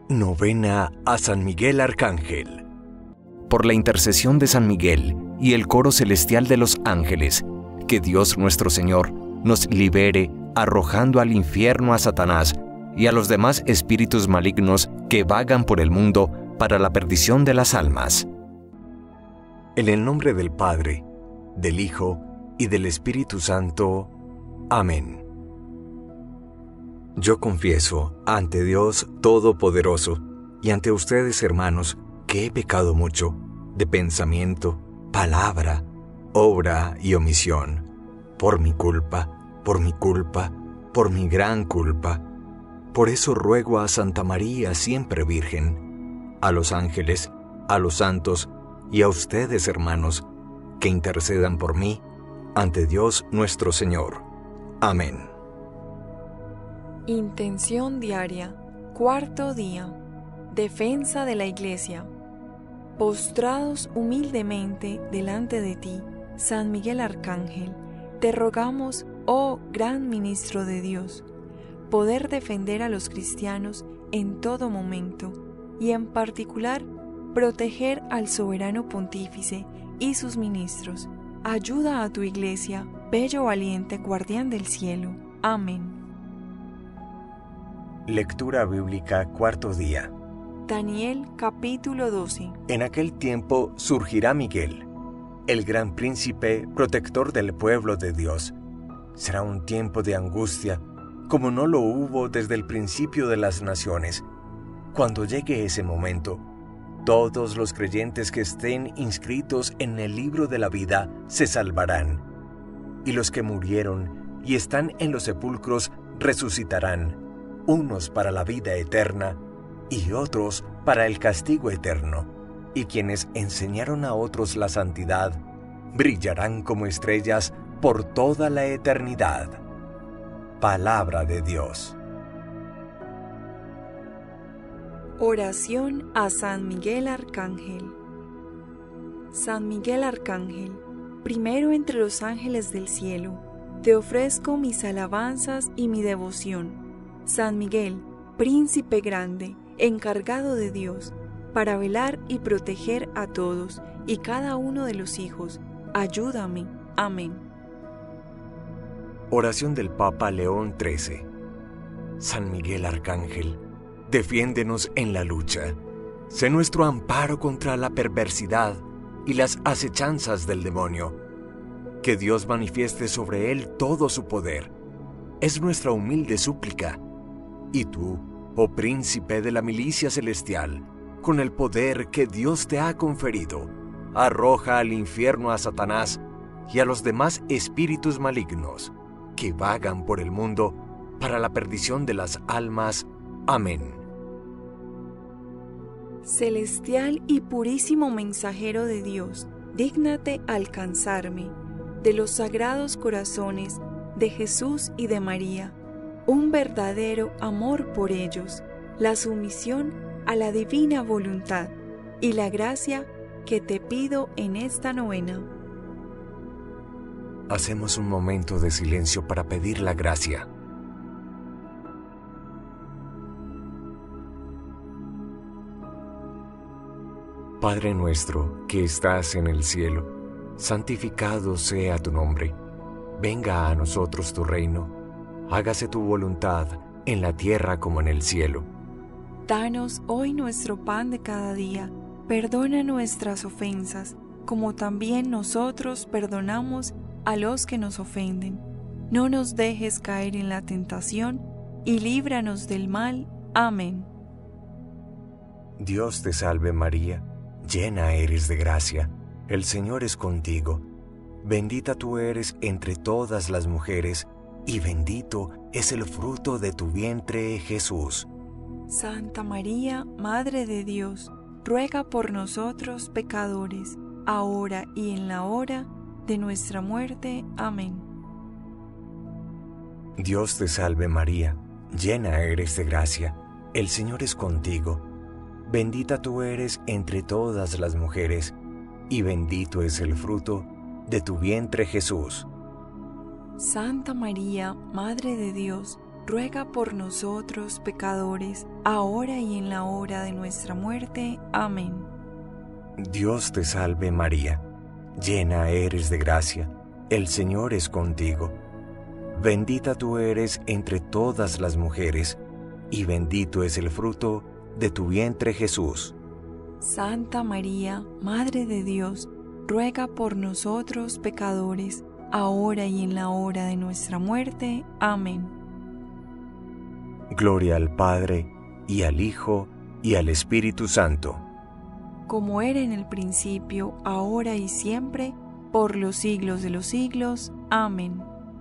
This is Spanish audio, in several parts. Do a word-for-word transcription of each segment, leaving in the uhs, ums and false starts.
Novena a San Miguel Arcángel. Por la intercesión de San Miguel y el coro celestial de los ángeles, que Dios nuestro Señor nos libere arrojando al infierno a Satanás y a los demás espíritus malignos que vagan por el mundo para la perdición de las almas. En el nombre del Padre, del Hijo y del Espíritu Santo. Amén. Yo confieso ante Dios Todopoderoso y ante ustedes, hermanos, que he pecado mucho de pensamiento, palabra, obra y omisión, por mi culpa, por mi culpa, por mi gran culpa. Por eso ruego a Santa María siempre Virgen, a los ángeles, a los santos y a ustedes, hermanos, que intercedan por mí ante Dios nuestro Señor. Amén. Intención diaria, cuarto día. Defensa de la Iglesia. Postrados humildemente delante de ti, San Miguel Arcángel, te rogamos, oh gran ministro de Dios, poder defender a los cristianos en todo momento y en particular proteger al soberano pontífice y sus ministros. Ayuda a tu Iglesia, bello valiente guardián del cielo. Amén. Lectura bíblica, cuarto día. Daniel capítulo doce. En aquel tiempo surgirá Miguel, el gran príncipe protector del pueblo de Dios. Será un tiempo de angustia, como no lo hubo desde el principio de las naciones. Cuando llegue ese momento, todos los creyentes que estén inscritos en el libro de la vida se salvarán, y los que murieron y están en los sepulcros resucitarán, unos para la vida eterna y otros para el castigo eterno, y quienes enseñaron a otros la santidad brillarán como estrellas por toda la eternidad. Palabra de Dios. Oración a San Miguel Arcángel. San Miguel Arcángel, primero entre los ángeles del cielo, te ofrezco mis alabanzas y mi devoción. San Miguel, príncipe grande, encargado de Dios, para velar y proteger a todos y cada uno de los hijos, ayúdame. Amén. Oración del Papa León trece. San Miguel Arcángel, defiéndenos en la lucha. Sé nuestro amparo contra la perversidad y las acechanzas del demonio. Que Dios manifieste sobre él todo su poder. Es nuestra humilde súplica. Y tú, oh príncipe de la milicia celestial, con el poder que Dios te ha conferido, arroja al infierno a Satanás y a los demás espíritus malignos que vagan por el mundo para la perdición de las almas. Amén. Celestial y purísimo mensajero de Dios, dígnate alcanzarme de los sagrados corazones de Jesús y de María, un verdadero amor por ellos, la sumisión a la divina voluntad y la gracia que te pido en esta novena. Hacemos un momento de silencio para pedir la gracia. Padre nuestro que estás en el cielo, santificado sea tu nombre. Venga a nosotros tu reino. Hágase tu voluntad en la tierra como en el cielo. Danos hoy nuestro pan de cada día. Perdona nuestras ofensas, como también nosotros perdonamos a los que nos ofenden. No nos dejes caer en la tentación y líbranos del mal. Amén. Dios te salve María, llena eres de gracia. El Señor es contigo. Bendita tú eres entre todas las mujeres, y bendito es el fruto de tu vientre, Jesús. Santa María, Madre de Dios, ruega por nosotros pecadores, ahora y en la hora de nuestra muerte. Amén. Dios te salve María, llena eres de gracia, el Señor es contigo. Bendita tú eres entre todas las mujeres, y bendito es el fruto de tu vientre, Jesús. Santa María, Madre de Dios, ruega por nosotros pecadores, ahora y en la hora de nuestra muerte. Amén. Dios te salve María, llena eres de gracia, el Señor es contigo. Bendita tú eres entre todas las mujeres, y bendito es el fruto de tu vientre Jesús. Santa María, Madre de Dios, ruega por nosotros pecadores, ahora y en la hora de nuestra muerte. Amén. Gloria al Padre, y al Hijo, y al Espíritu Santo. Como era en el principio, ahora y siempre, por los siglos de los siglos. Amén.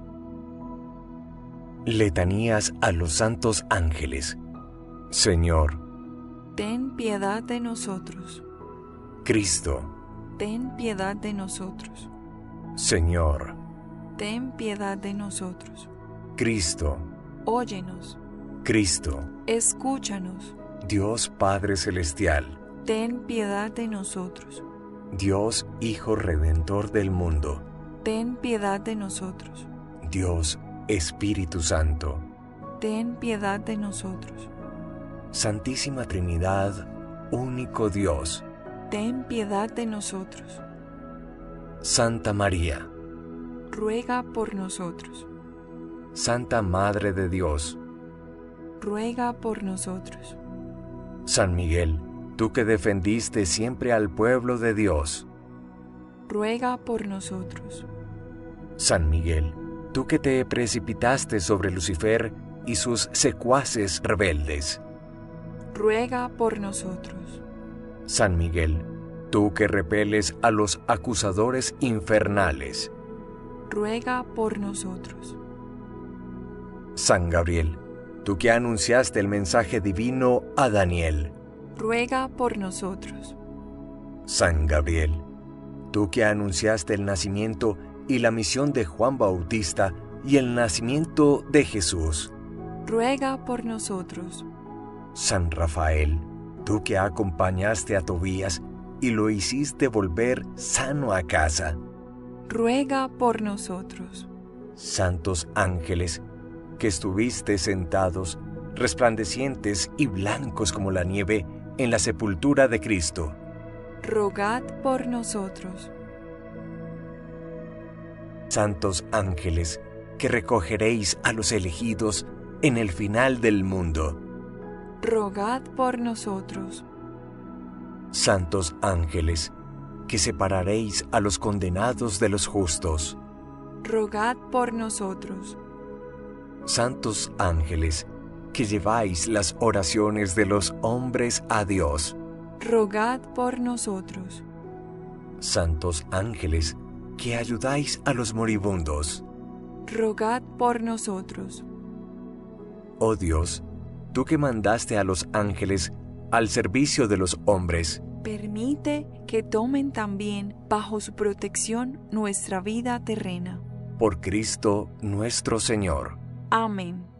Letanías a los santos ángeles. Señor, ten piedad de nosotros. Cristo, ten piedad de nosotros. Señor, ten piedad de nosotros. Cristo, óyenos. Cristo, escúchanos. Dios Padre Celestial, ten piedad de nosotros. Dios Hijo Redentor del mundo, ten piedad de nosotros. Dios Espíritu Santo, ten piedad de nosotros. Santísima Trinidad, único Dios, ten piedad de nosotros. Santa María, ruega por nosotros. Santa Madre de Dios, ruega por nosotros. San Miguel, tú que defendiste siempre al pueblo de Dios, ruega por nosotros. San Miguel, tú que te precipitaste sobre Lucifer y sus secuaces rebeldes, ruega por nosotros. San Miguel, tú que repeles a los acusadores infernales, ruega por nosotros. San Gabriel, tú que anunciaste el mensaje divino a Daniel, ruega por nosotros. San Gabriel, tú que anunciaste el nacimiento y la misión de Juan Bautista y el nacimiento de Jesús, ruega por nosotros. San Rafael, tú que acompañaste a Tobías y lo hiciste volver sano a casa, ruega por nosotros. Santos ángeles, que estuviste sentados, resplandecientes y blancos como la nieve, en la sepultura de Cristo, rogad por nosotros. Santos ángeles, que recogeréis a los elegidos en el final del mundo, rogad por nosotros. Santos ángeles, que separaréis a los condenados de los justos, rogad por nosotros. Santos ángeles, que lleváis las oraciones de los hombres a Dios, rogad por nosotros. Santos ángeles, que ayudáis a los moribundos, rogad por nosotros. Oh Dios, tú que mandaste a los ángeles al servicio de los hombres, permite que tomen también bajo su protección nuestra vida terrena. Por Cristo nuestro Señor. Amén.